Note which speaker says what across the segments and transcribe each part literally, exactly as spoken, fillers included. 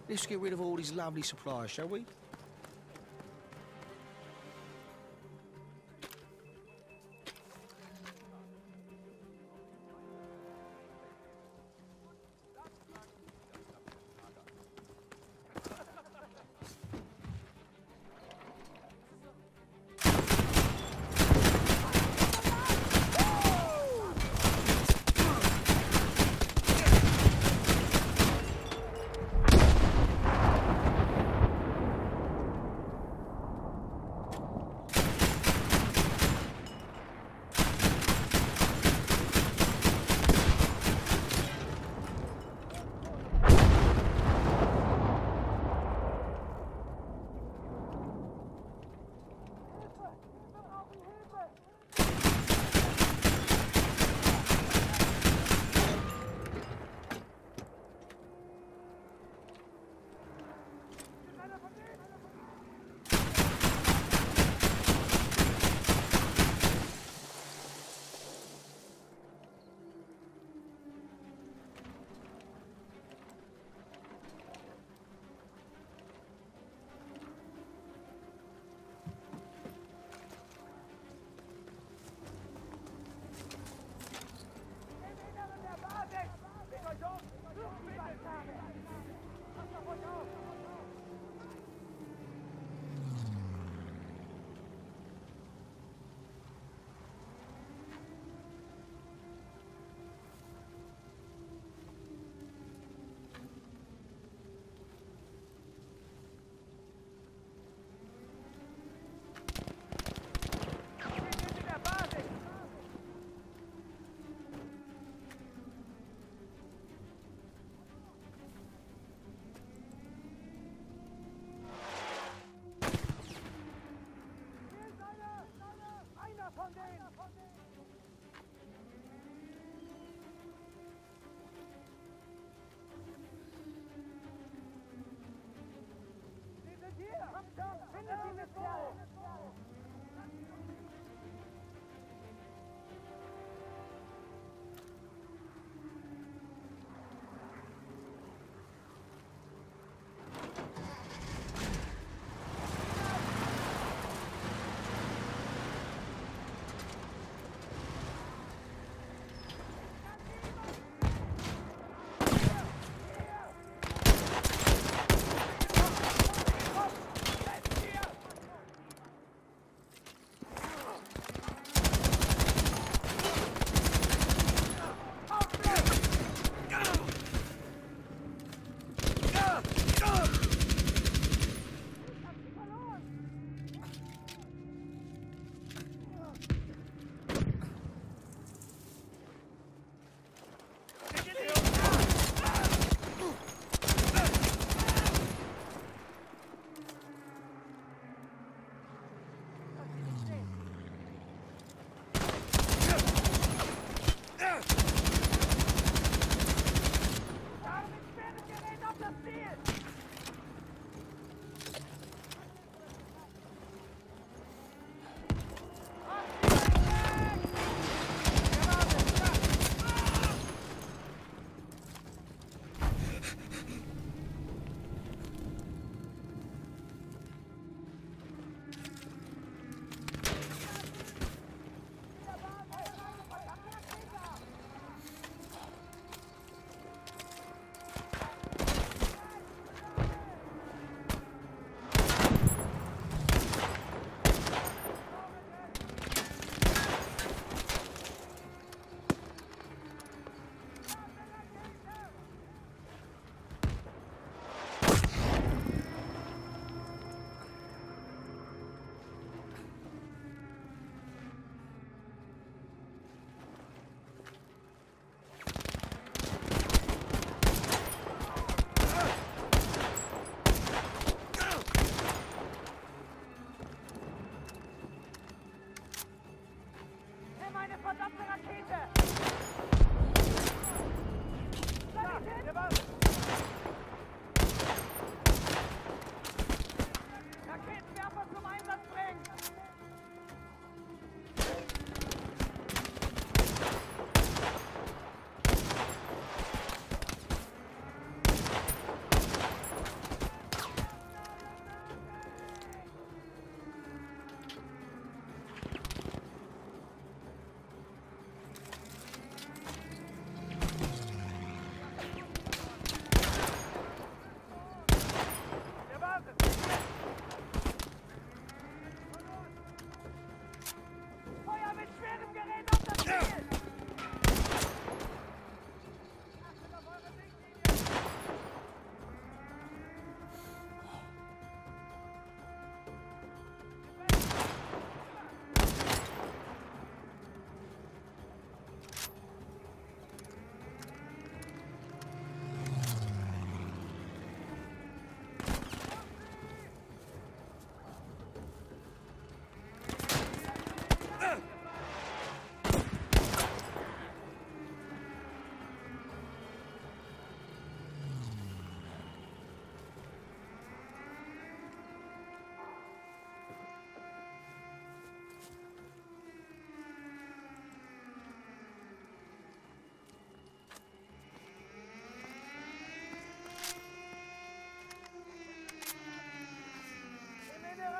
Speaker 1: Let's get rid of all these lovely supplies, shall we?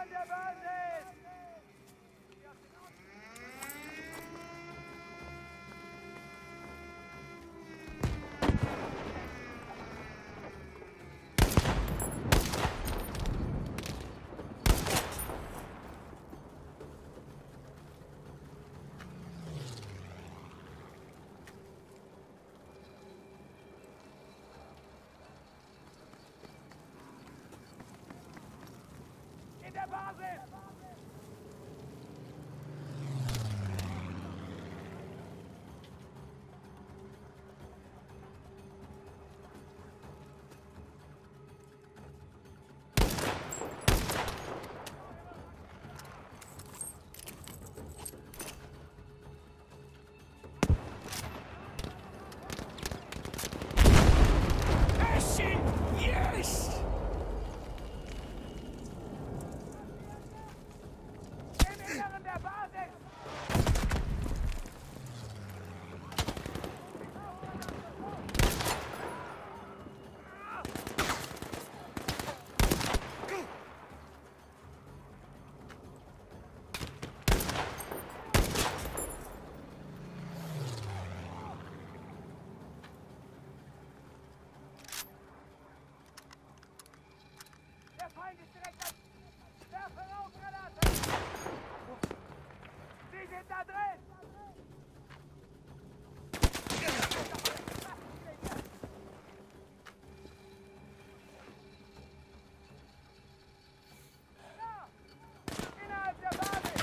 Speaker 2: In der Basis!
Speaker 1: Yes!
Speaker 2: Im Inneren der Basis! Der Feind ist direkt an... Werfe raus, Granate! Sie sind da drin! Da! Innerhalb der Basis!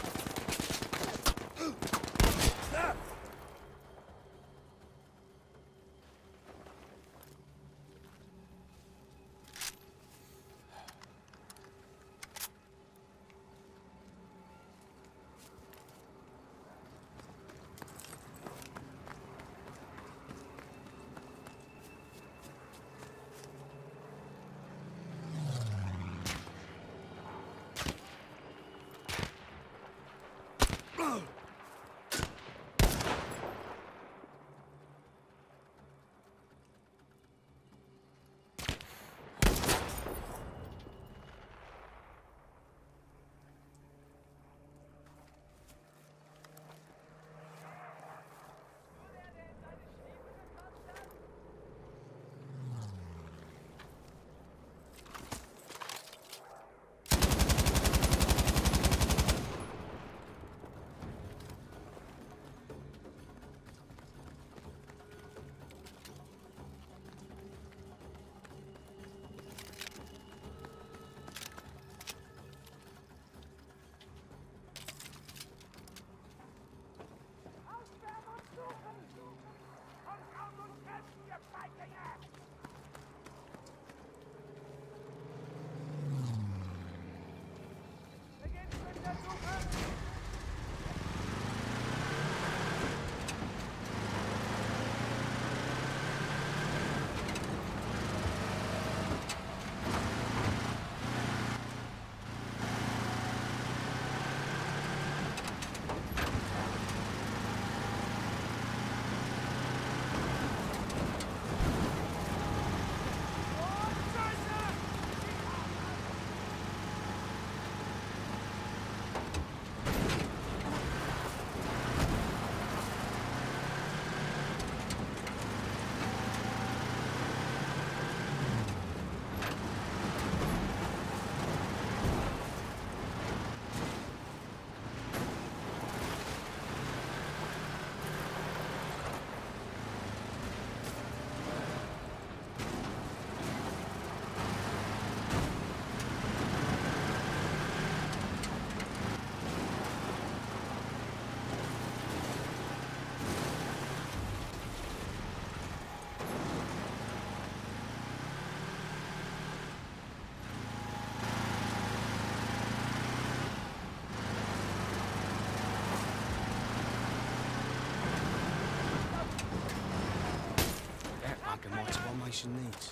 Speaker 1: Formation needs.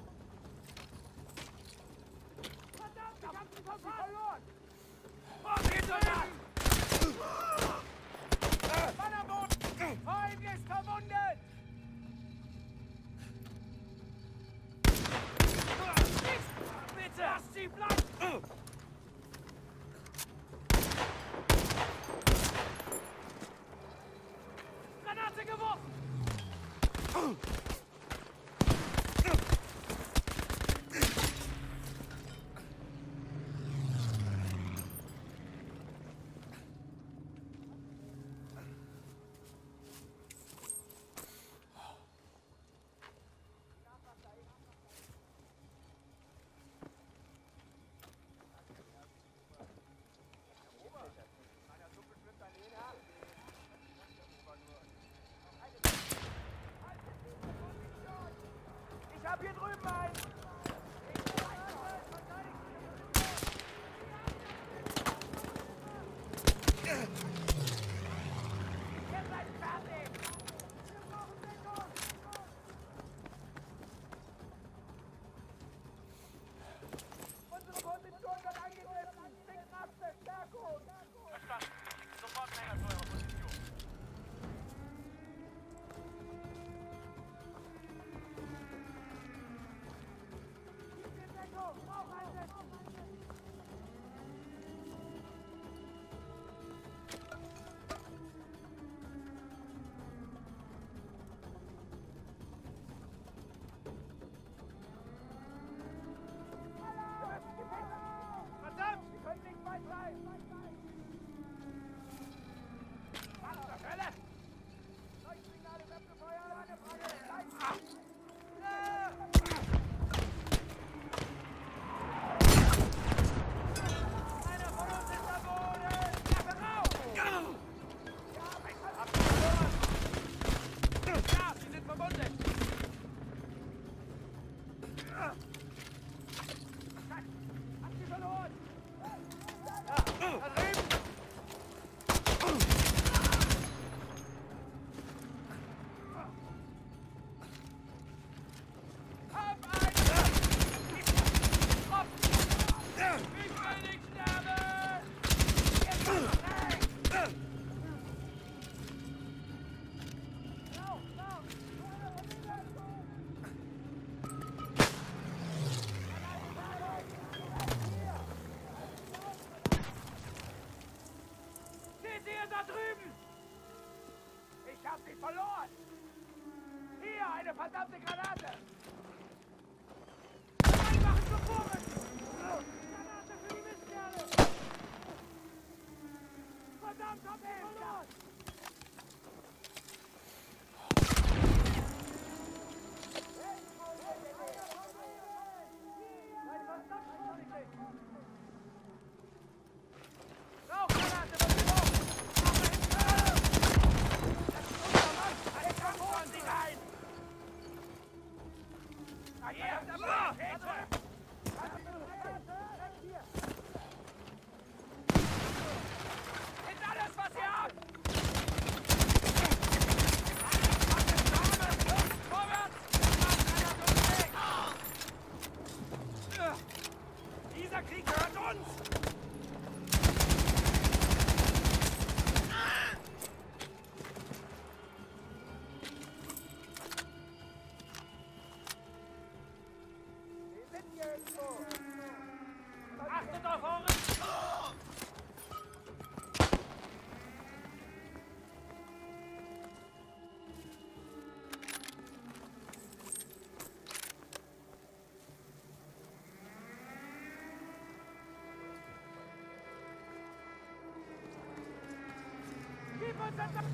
Speaker 2: Verdammt, ich hab sie verloren! Da drüben! Ich hab sie verloren! Hier, eine verdammte Granate! Reinmachen sofort! Granate für die Mistkerle! Verdammt, hab ich verloren! Rauchgranate, was ist los? Dieser Krieg gehört uns! Achtet auf eure... Gib uns das...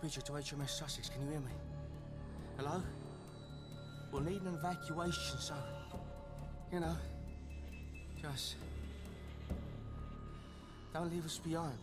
Speaker 1: Bridger to H M S Sussex. Can you hear me? Hello? We'll need an evacuation, so... You know... Just... Don't leave us behind.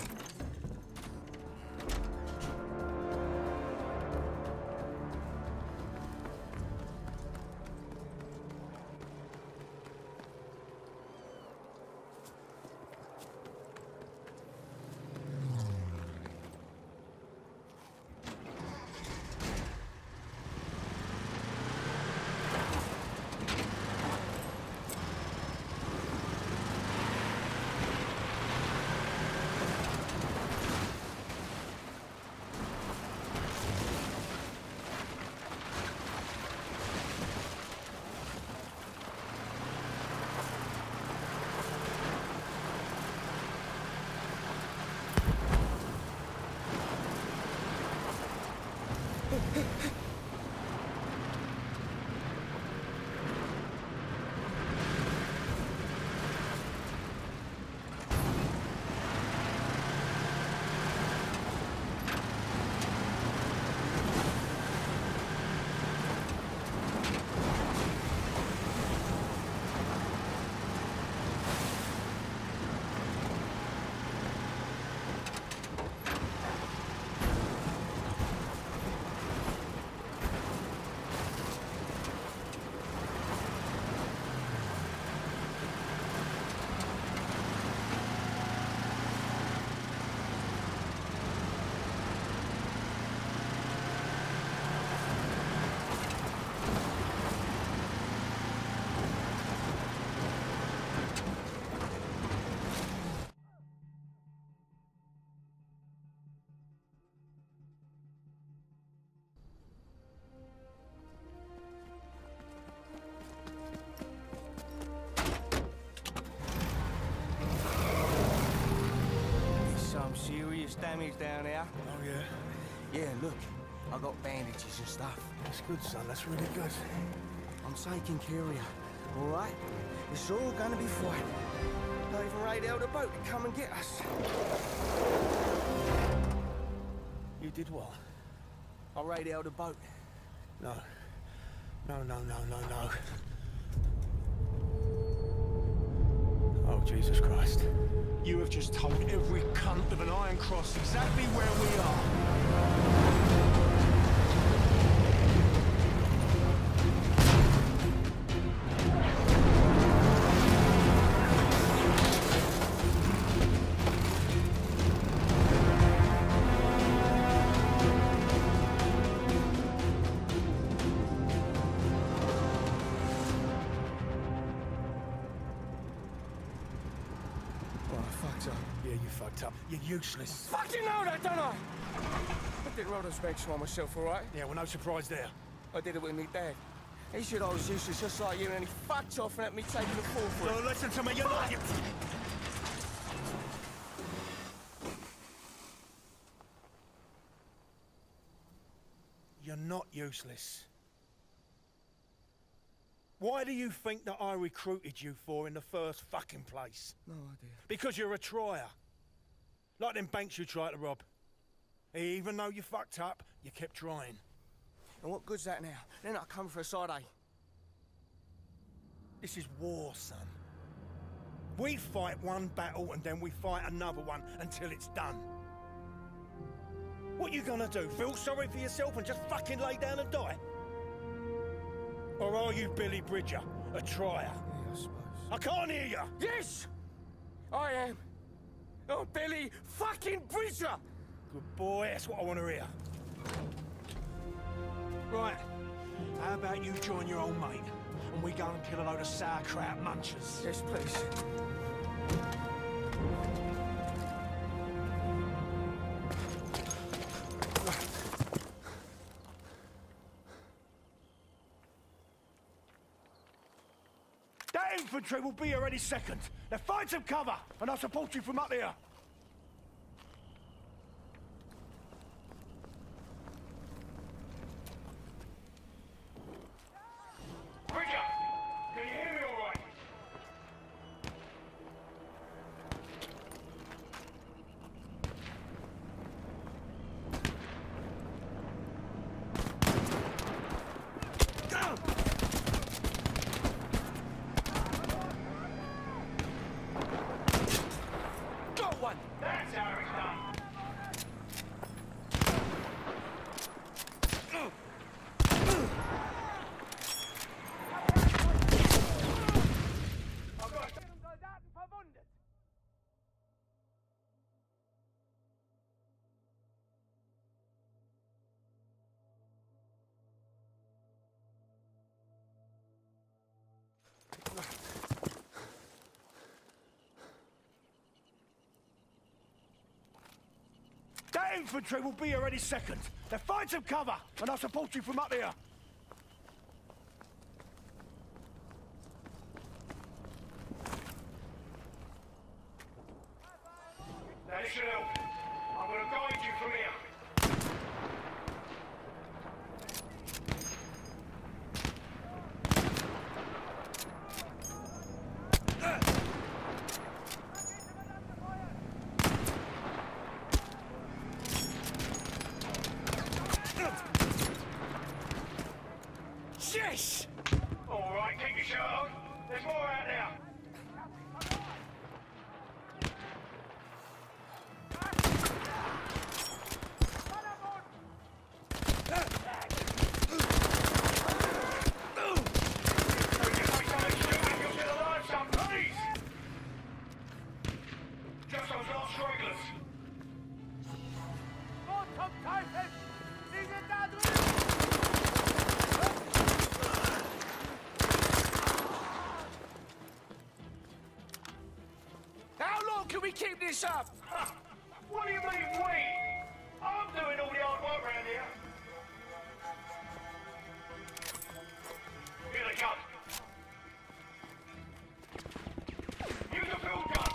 Speaker 1: Serious damage down there.
Speaker 3: Oh, yeah?
Speaker 1: Yeah, look. I got bandages and stuff.
Speaker 3: That's good, son. That's really good.
Speaker 1: I'm taking care of you, all right? It's all gonna be fine. I even radioed a boat to come and get us.
Speaker 3: You did what?
Speaker 1: I radioed a boat.
Speaker 3: No. No, no, no, no, no. Oh, Jesus Christ.
Speaker 4: You have just told every cunt of an Iron Cross exactly where we are.
Speaker 3: Yeah, you fucked up. You're useless.
Speaker 1: Fucking know that, don't I? I did rather specs for myself, all right?
Speaker 3: Yeah, well, no surprise there.
Speaker 1: I did it with me dad. He said I was useless just like you, and he fucked off and let me take the fall for it.
Speaker 3: No, listen to me, you're not... You... You're not useless. Why do you think that I recruited you for in the first fucking place?
Speaker 1: No idea.
Speaker 3: Because you're a trier. Like them banks you tried to rob. Even though you fucked up, you kept trying.
Speaker 1: And what good's that now? They're not coming for a side, eh?
Speaker 3: This is war, son. We fight one battle and then we fight another one until it's done. What you gonna do? Feel sorry for yourself and just fucking lay down and die? Or are you Billy Bridger, a trier?
Speaker 1: Yeah, I suppose.
Speaker 3: I can't hear you!
Speaker 1: Yes! I am. Oh, Billy fucking Bridger!
Speaker 3: Good boy, that's what I want to hear.
Speaker 4: Right. How about you join your old mate, and we go and kill a load of sauerkraut munchers?
Speaker 1: Yes, please.
Speaker 3: That infantry will be here any second. Now find some cover, and I'll support you from up here. Bridger! Can you hear me all right?
Speaker 4: infantry will be here any second. Now find some cover, and I'll support you from up here.
Speaker 3: Now this should help. I'm gonna guide you from here.
Speaker 4: Yes!
Speaker 3: All right, keep your shirt on. There's more out there.
Speaker 4: Can we keep this up?
Speaker 3: What do you mean, we? I'm doing all the hard work around here. Here they come. Use the field gun.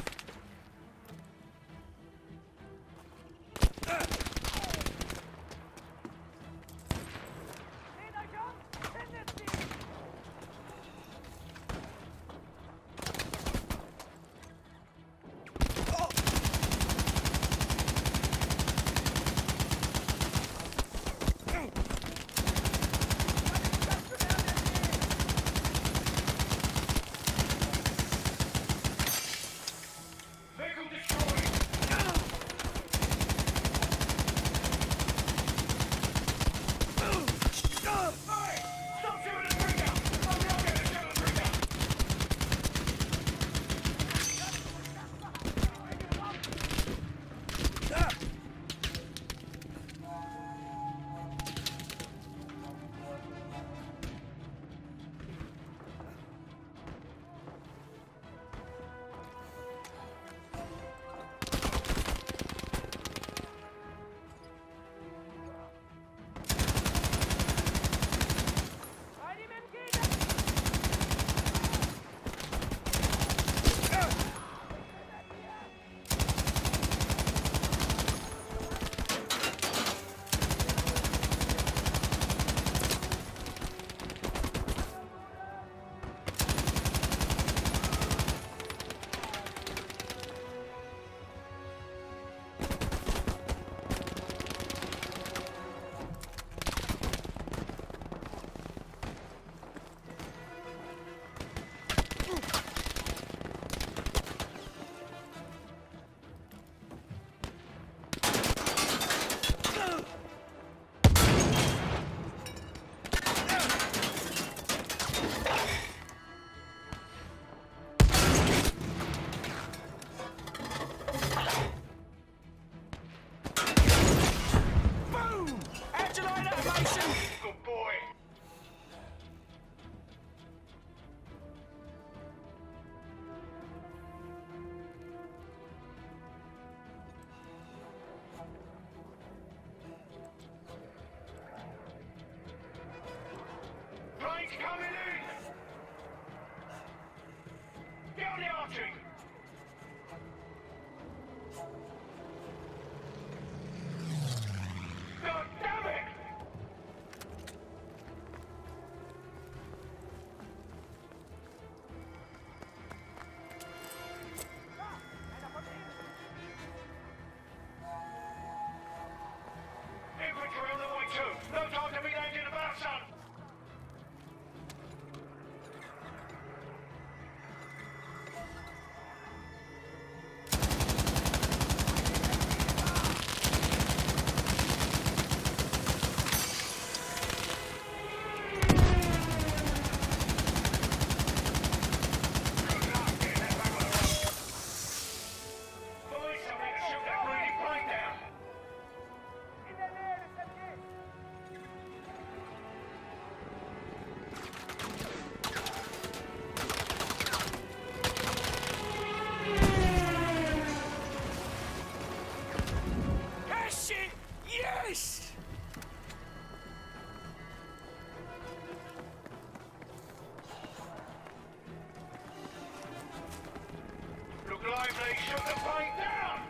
Speaker 3: Coming in! Get on the arching! God damn it! Infantry on the way too! No time to be landing about, son! Grimley, shoot the plane down!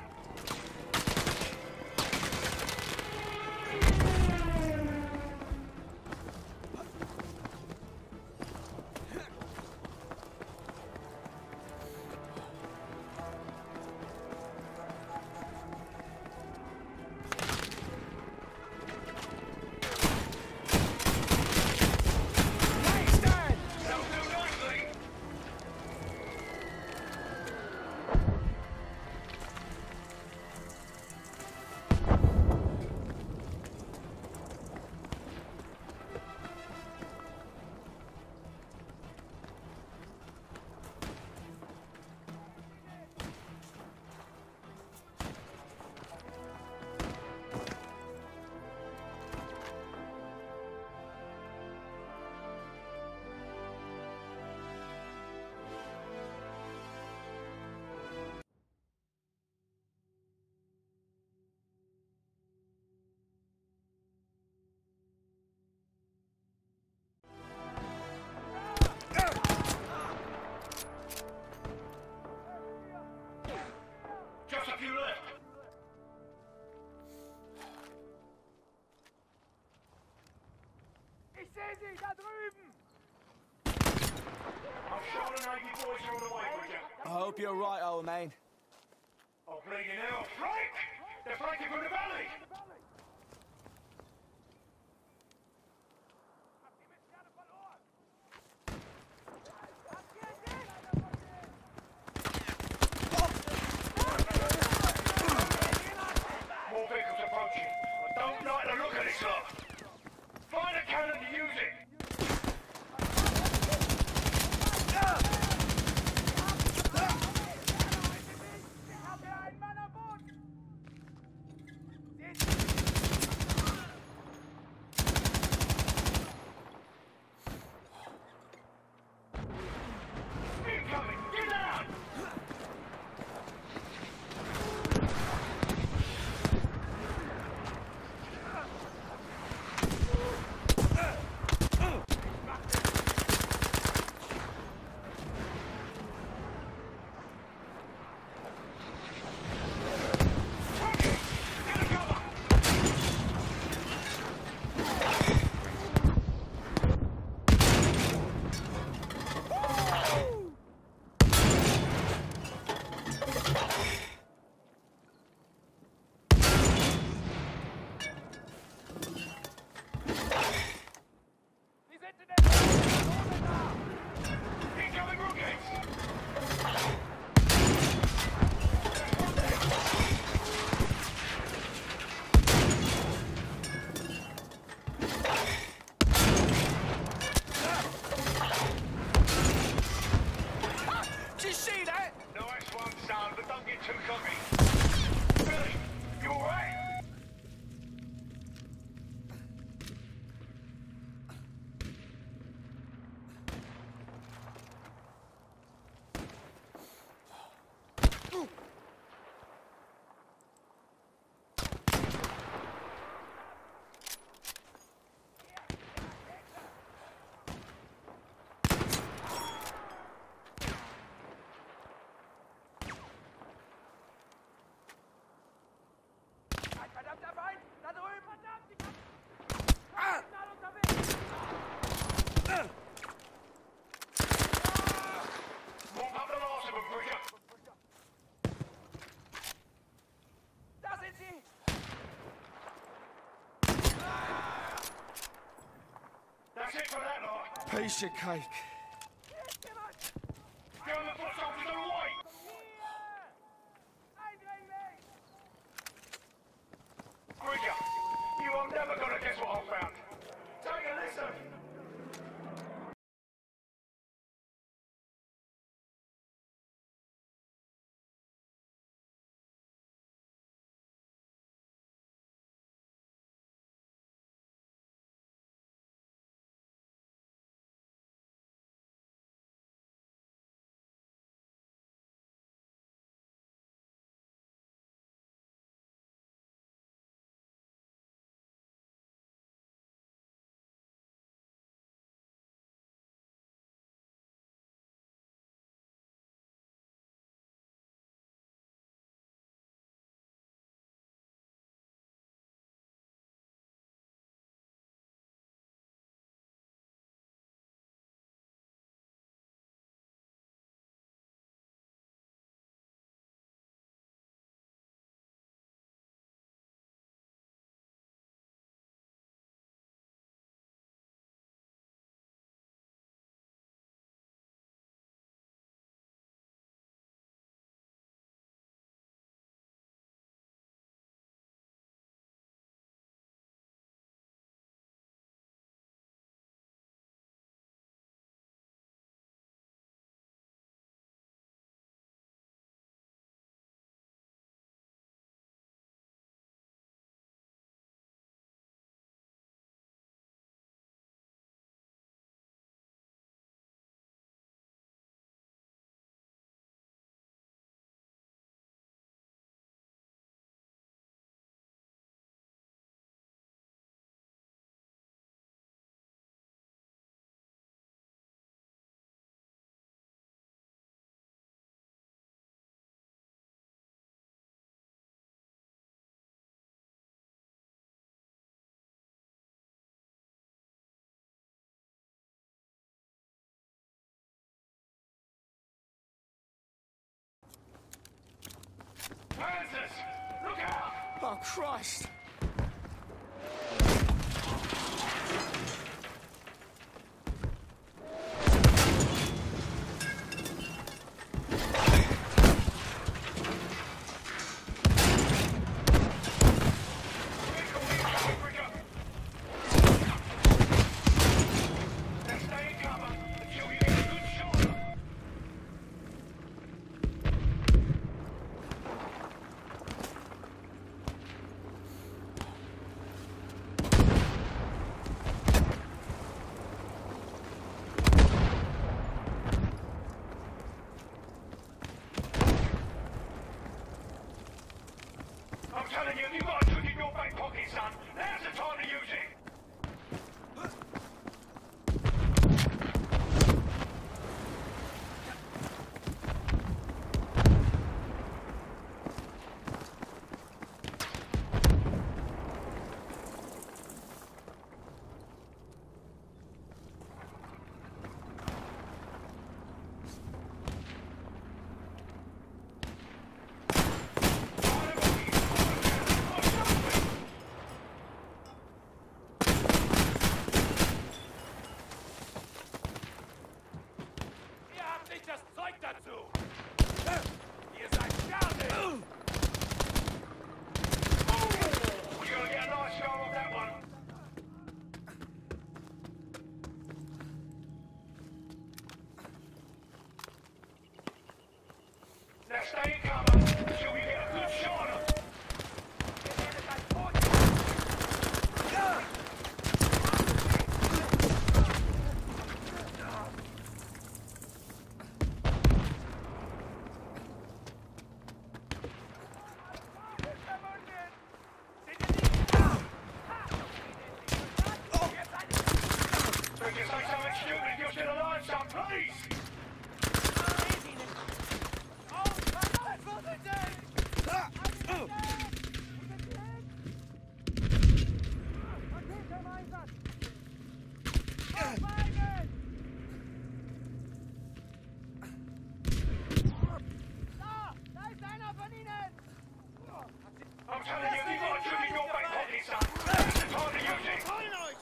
Speaker 3: Just a few left.
Speaker 2: Ich sehe sie, da drüben!
Speaker 3: I'm sure the Navy boys are on the way, Bridger.
Speaker 1: I hope you're right, old man.
Speaker 3: Oh, bleeding hell. Flank! They're flanking from the valley!
Speaker 2: Habt ihr Mistkerle verloren? Habt ihr den?
Speaker 3: More vehicles approaching. I don't like the look of this lot. Find a cannon to use it.
Speaker 2: Ich hab hier einen Mann am Boden! Seht
Speaker 3: Incoming! Get down!
Speaker 2: Sie sind in der Zone da!
Speaker 3: Incoming rockets!
Speaker 1: Did you see that?
Speaker 3: Nice one, son, but don't get too cocky. Billy, you alright?
Speaker 2: Ein verdammter Feind! Da drüben! Verdammt! Ich hab... Signal unterwegs!
Speaker 3: Mop up the last of them, Bridger.
Speaker 2: Da sind sie!
Speaker 3: That's it for that lot.
Speaker 1: Piece of cake.
Speaker 2: Hier ist jemand!
Speaker 3: German foot soldiers are away.
Speaker 2: Hier! Ein Ringling!
Speaker 3: Bridger, you are never gonna guess what I found. Take a listen.
Speaker 1: Oh, Christ!
Speaker 2: Stay in cover until we get a good shot of them. We can say something stupid if you're still alive, son, please! I'm telling you, you've got a trick in your back pocket, son. That's the time to use it.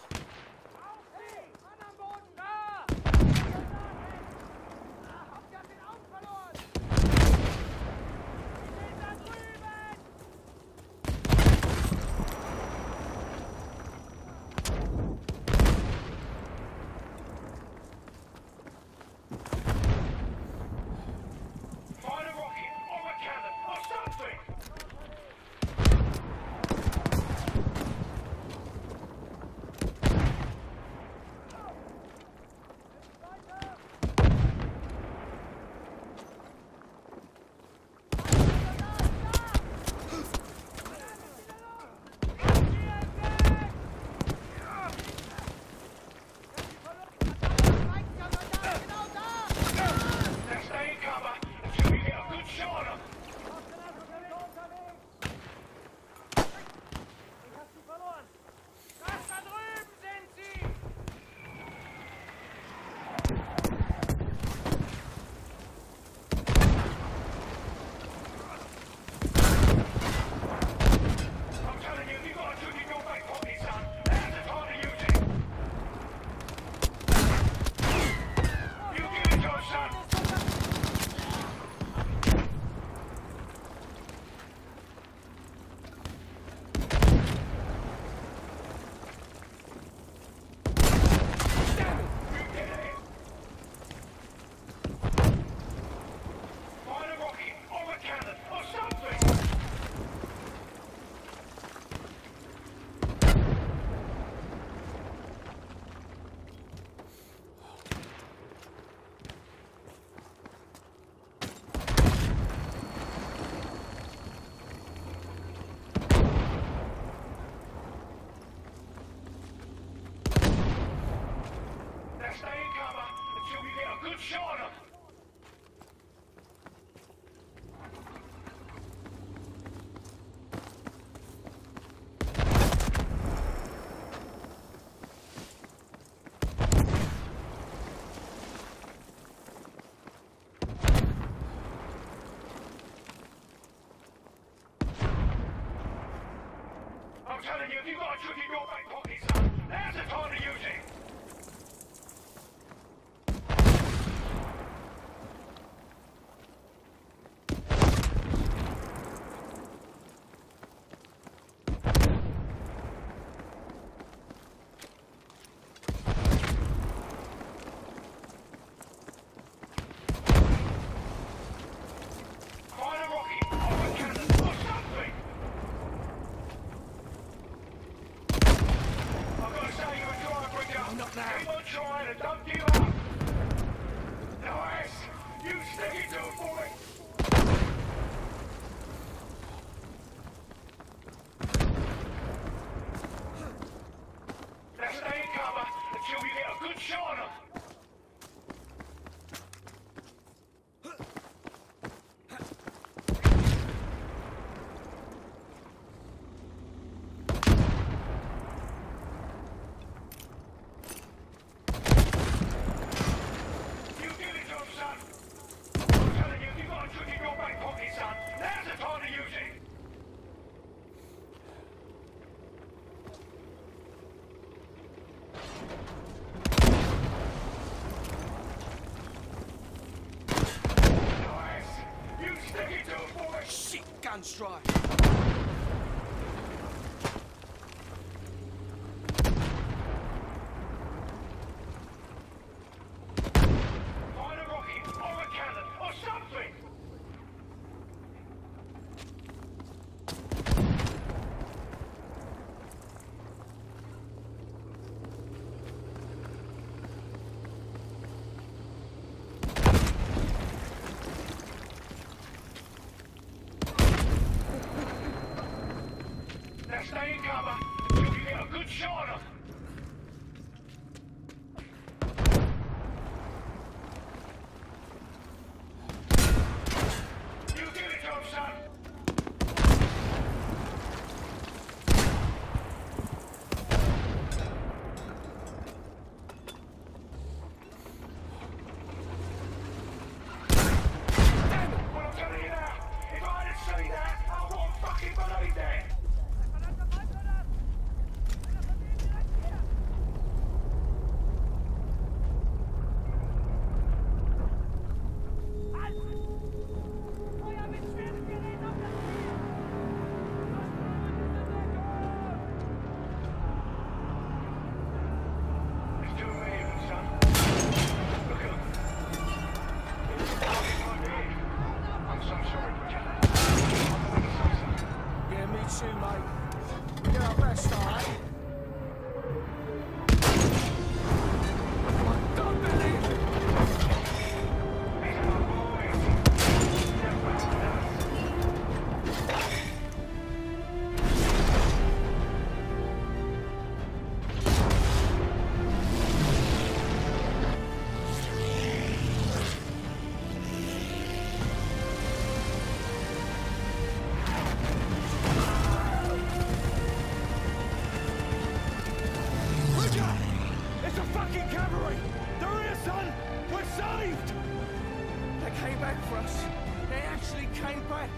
Speaker 2: Find a rocket or a cannon or something. Stay in cover until we get a good shot of them.
Speaker 1: on strike.
Speaker 2: Find a rocket or a cannon or something! Now stay in cover until you get a good shot of them. You did it, Tom, son. Damn it! Well, I'm telling you now, if I hadn't seen that, I won't fucking believe that. There's too many of them, son. Look at them. I'm so sorry, Bridger. I'm gonna say something.
Speaker 4: Yeah, me too, mate. We did our best, alright? I don't believe it.
Speaker 2: These are my boys. They're behind us.
Speaker 3: Bridger! It's a fucking cavalry! They're here, son! We're saved!
Speaker 1: They came back for us. They actually came back.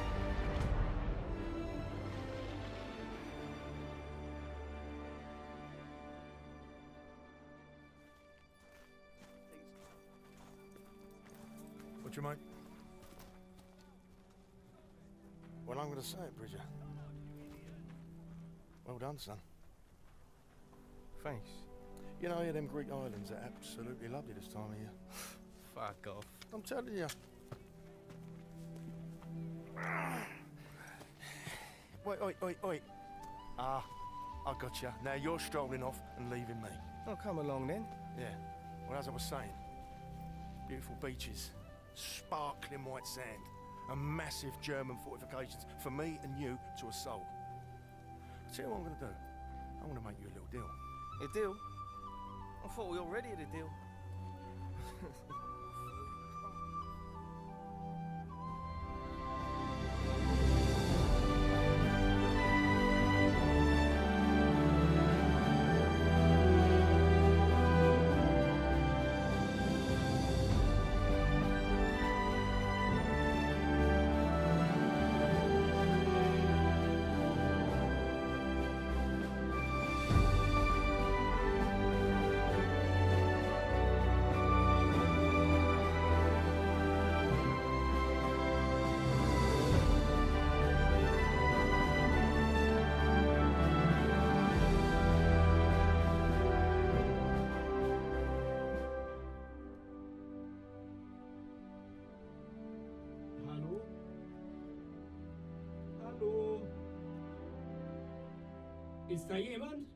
Speaker 3: What you mate?
Speaker 5: Well, I'm going to say it, Bridger. Well done, son.
Speaker 1: Thanks.
Speaker 5: You know, yeah, them Greek islands are absolutely lovely this time of year.
Speaker 1: Fuck off.
Speaker 5: I'm telling you. Wait, wait, wait, wait. Ah, I got you. Now you're strolling off and leaving me.
Speaker 1: Oh, come along then.
Speaker 5: Yeah. Well, as I was saying, beautiful beaches, sparkling white sand, and massive German fortifications for me and you to assault. I'll tell you what I'm going to do. I'm going to make you a little deal.
Speaker 1: A deal? I thought we already had a deal.
Speaker 6: Hallo? Hallo? Ist da jemand?